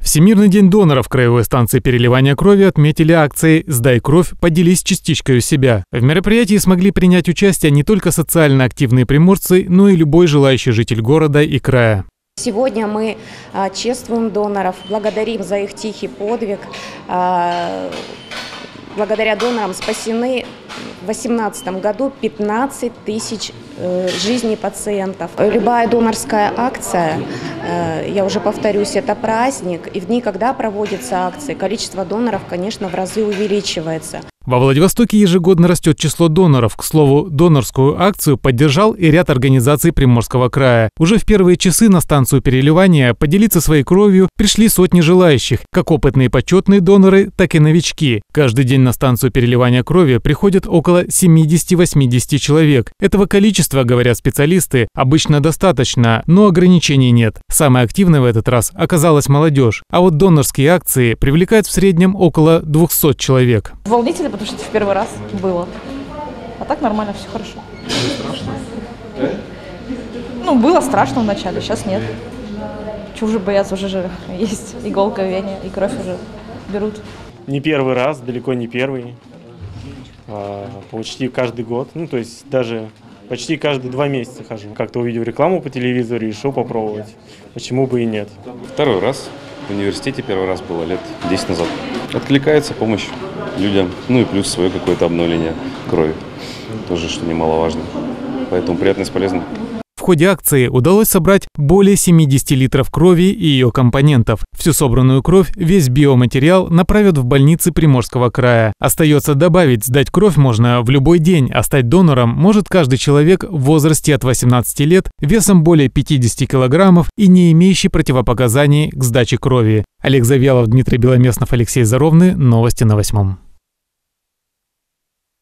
Всемирный день доноров краевой станции переливания крови отметили акцией «Сдай кровь, поделись частичкой себя». В мероприятии смогли принять участие не только социально активные приморцы, но и любой желающий житель города и края. Сегодня мы чествуем доноров, благодарим за их тихий подвиг. Благодаря донорам спасены в 2018 году 15 тысяч жизней пациентов. Любая донорская акция, я уже повторюсь, это праздник. И в дни, когда проводятся акции, количество доноров, конечно, в разы увеличивается. Во Владивостоке ежегодно растет число доноров. К слову, донорскую акцию поддержал и ряд организаций Приморского края. Уже в первые часы на станцию переливания поделиться своей кровью пришли сотни желающих, как опытные почетные доноры, так и новички. Каждый день на станцию переливания крови приходят около 70-80 человек. Этого количества, говорят специалисты, обычно достаточно, но ограничений нет. Самой активной в этот раз оказалась молодежь. А вот донорские акции привлекают в среднем около 200 человек. Волнительно, потому что это в первый раз было. А так нормально, все хорошо. Не страшно? Ну, было страшно вначале, сейчас нет. Чего уже бояться, уже же есть иголка в вене, и кровь уже берут. Не первый раз, далеко не первый. Почти каждый год, ну то есть даже почти каждые 2 месяца хожу. Как-то увидел рекламу по телевизору и решил попробовать. Почему бы и нет? Второй раз. В университете первый раз было лет 10 назад. Откликается помощь людям, ну и плюс свое какое-то обновление крови. Тоже, что немаловажно. Поэтому приятно и полезно. В ходе акции удалось собрать более 70 литров крови и ее компонентов. Всю собранную кровь, весь биоматериал направят в больницы Приморского края. Остается добавить, сдать кровь можно в любой день, а стать донором может каждый человек в возрасте от 18 лет, весом более 50 килограммов и не имеющий противопоказаний к сдаче крови. Олег Завьялов, Дмитрий Беломеснов, Алексей Заровный. Новости на 8.